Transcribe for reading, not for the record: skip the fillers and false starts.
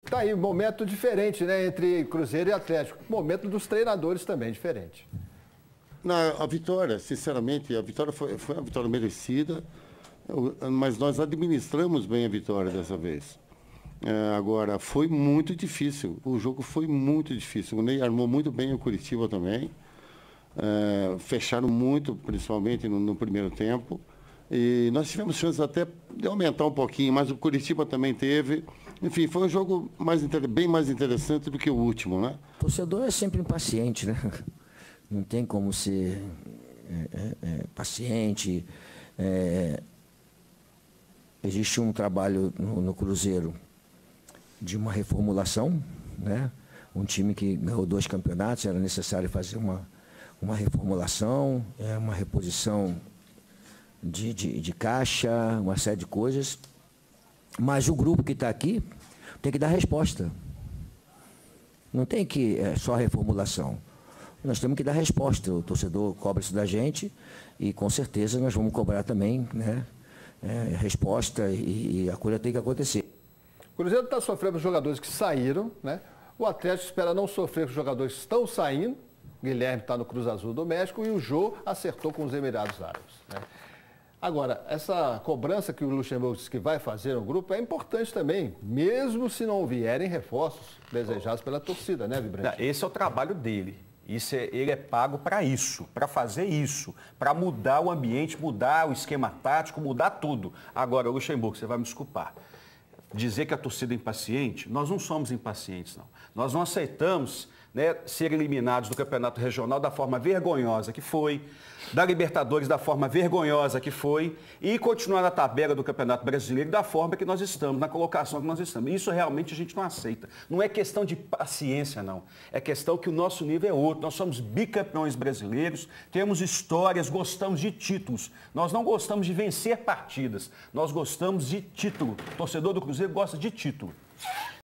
Tá aí, um momento diferente, né, entre Cruzeiro e Atlético. Momento dos treinadores também diferente. A vitória, sinceramente, a vitória foi uma vitória merecida, mas nós administramos bem a vitória dessa vez. Agora, foi muito difícil, o jogo foi muito difícil. O Ney armou muito bem o Curitiba também, fecharam muito, principalmente no primeiro tempo. E nós tivemos chance até de aumentar um pouquinho, mas o Curitiba também teve. Enfim, foi um jogo bem mais interessante do que o último, né? O torcedor é sempre impaciente, né? Não tem como ser paciente. Existe um trabalho no Cruzeiro de uma reformulação, né? Um time que ganhou 2 campeonatos, era necessário fazer uma reformulação, uma reposição de caixa, uma série de coisas. Mas o grupo que está aqui tem que dar resposta. Não tem que só reformulação. Nós temos que dar resposta. O torcedor cobra isso da gente e, com certeza, nós vamos cobrar também, né, resposta e a coisa tem que acontecer. O Cruzeiro está sofrendo com os jogadores que saíram, né? O Atlético espera não sofrer com os jogadores que estão saindo. Guilherme está no Cruz Azul do México e o Jô acertou com os Emirados Árabes, né? Agora, essa cobrança que o Luxemburgo disse que vai fazer no grupo é importante também, mesmo se não vierem reforços desejados pela torcida, né, Vibrante? Esse é o trabalho dele. Ele é pago para isso, para fazer isso, para mudar o ambiente, mudar o esquema tático, mudar tudo. Agora, Luxemburgo, você vai me desculpar. Dizer que a torcida é impaciente, nós não somos impacientes, não. Nós não aceitamos, né, ser eliminados do Campeonato Regional da forma vergonhosa que foi, da Libertadores da forma vergonhosa que foi e continuar na tabela do Campeonato Brasileiro da forma que nós estamos, na colocação que nós estamos. Isso realmente a gente não aceita. Não é questão de paciência, não. É questão que o nosso nível é outro. Nós somos bicampeões brasileiros, temos histórias, gostamos de títulos. Nós não gostamos de vencer partidas, nós gostamos de título. O torcedor do Cruzeiro gosta de título.